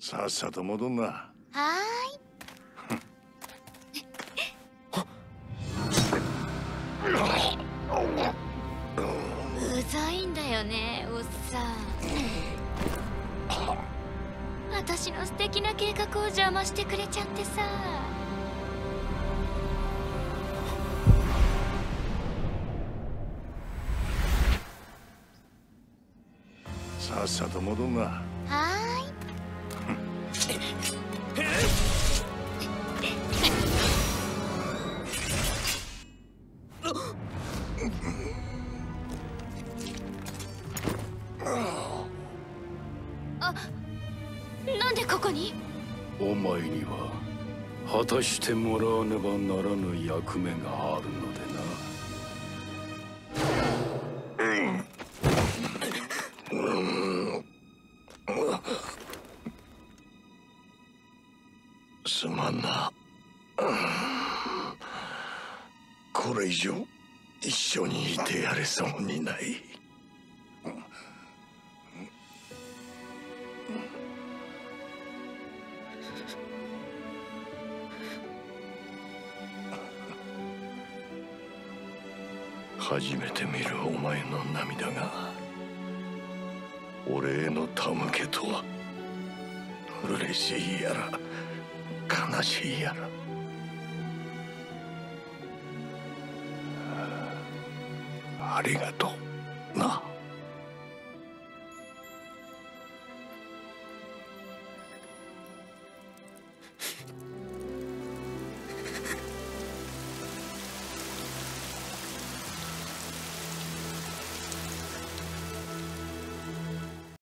さっさと戻んな。 はーい。うざいんだよね、おっさん。私の素敵な計画を邪魔してくれちゃってさ。 さっさと戻んな。 はーい。あ、なんでここに？ お前には果たしてもらわねばならぬ役目があるのでな。 すまんな。これ以上一緒にいてやれそうにない。初めて見るお前の涙が俺への手向けとは。嬉しいやら悲しいやら。ありがとうな。